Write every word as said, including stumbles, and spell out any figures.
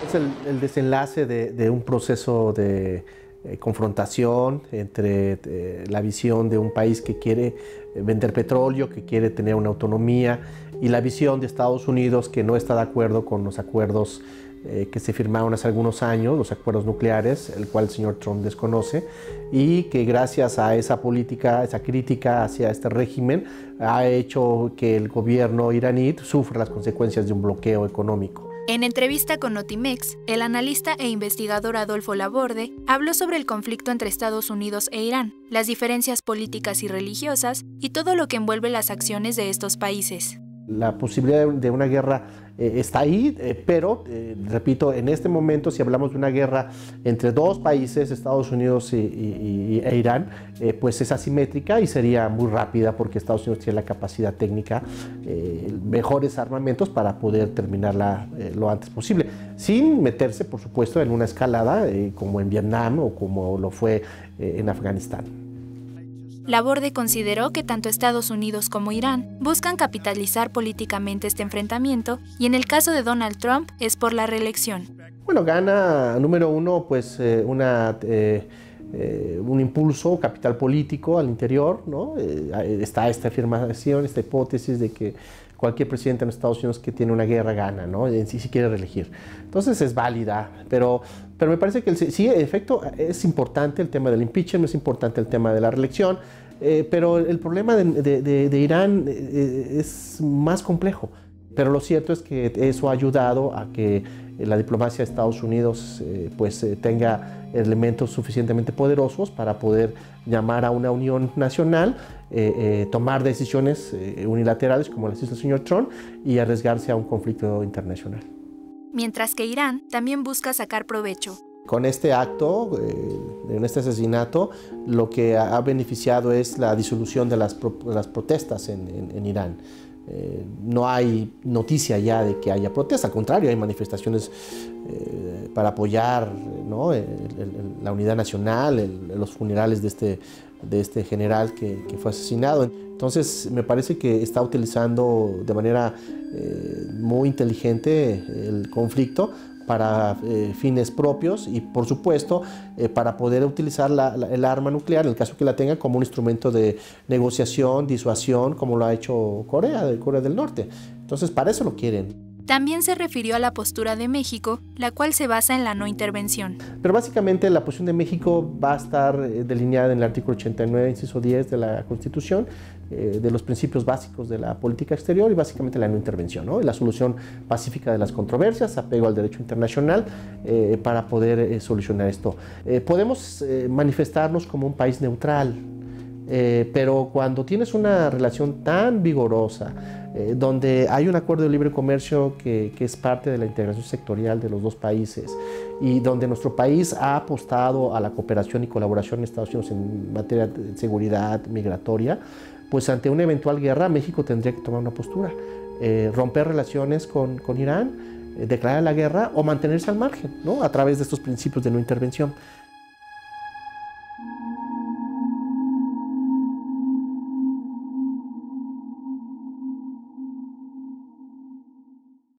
es el, el desenlace de, de un proceso de eh, confrontación entre eh, la visión de un país que quiere vender petróleo, que quiere tener una autonomía, y la visión de Estados Unidos, que no está de acuerdo con los acuerdos eh, que se firmaron hace algunos años, los acuerdos nucleares, el cual el señor Trump desconoce, y que gracias a esa política, esa crítica hacia este régimen, ha hecho que el gobierno iraní sufra las consecuencias de un bloqueo económico. En entrevista con Notimex, el analista e investigador Adolfo Laborde habló sobre el conflicto entre Estados Unidos e Irán, las diferencias políticas y religiosas y todo lo que envuelve las acciones de estos países. La posibilidad de una guerra eh, está ahí, eh, pero, eh, repito, en este momento, si hablamos de una guerra entre dos países, Estados Unidos y, y, y, e Irán, eh, pues es asimétrica y sería muy rápida porque Estados Unidos tiene la capacidad técnica, eh, mejores armamentos para poder terminarla eh, lo antes posible, sin meterse, por supuesto, en una escalada eh, como en Vietnam o como lo fue eh, en Afganistán. Laborde consideró que tanto Estados Unidos como Irán buscan capitalizar políticamente este enfrentamiento y en el caso de Donald Trump es por la reelección. Bueno, gana, número uno, pues eh, una, eh, eh, un impulso, capital político al interior, ¿no? Eh, está esta afirmación, esta hipótesis de que cualquier presidente en Estados Unidos que tiene una guerra gana, ¿no? En sí, si quiere reelegir. Entonces es válida, pero, pero me parece que el, sí, en efecto, es importante el tema del impeachment, es importante el tema de la reelección, eh, pero el problema de, de, de, de Irán eh, es más complejo. Pero lo cierto es que eso ha ayudado a que la diplomacia de Estados Unidos eh, pues, eh, tenga elementos suficientemente poderosos para poder llamar a una unión nacional, eh, eh, tomar decisiones eh, unilaterales como las hizo el señor Trump y arriesgarse a un conflicto internacional. Mientras que Irán también busca sacar provecho. Con este acto, eh, en este asesinato, lo que ha beneficiado es la disolución de las, pro, de las protestas en, en, en Irán. Eh, no hay noticia ya de que haya protesta, al contrario, hay manifestaciones eh, para apoyar, ¿no? el, el, la unidad nacional, el, los funerales de este, de este general que, que fue asesinado. Entonces, me parece que está utilizando de manera eh, muy inteligente el conflicto para eh, fines propios y, por supuesto, eh, para poder utilizar la, la, el arma nuclear, en el caso que la tenga, como un instrumento de negociación, disuasión, como lo ha hecho Corea, de Corea del Norte. Entonces, para eso lo quieren. También se refirió a la postura de México, la cual se basa en la no intervención. Pero básicamente la posición de México va a estar delineada en el artículo ochenta y nueve, inciso diez de la Constitución, eh, de los principios básicos de la política exterior y básicamente la no intervención, ¿no? La solución pacífica de las controversias, apego al derecho internacional eh, para poder eh, solucionar esto. Eh, podemos eh, manifestarnos como un país neutral, eh, pero cuando tienes una relación tan vigorosa, Eh, donde hay un acuerdo de libre comercio que, que es parte de la integración sectorial de los dos países y donde nuestro país ha apostado a la cooperación y colaboración en Estados Unidos en materia de seguridad migratoria, pues ante una eventual guerra México tendría que tomar una postura, eh, romper relaciones con, con Irán, eh, declarar la guerra o mantenerse al margen, ¿no? A través de estos principios de no intervención.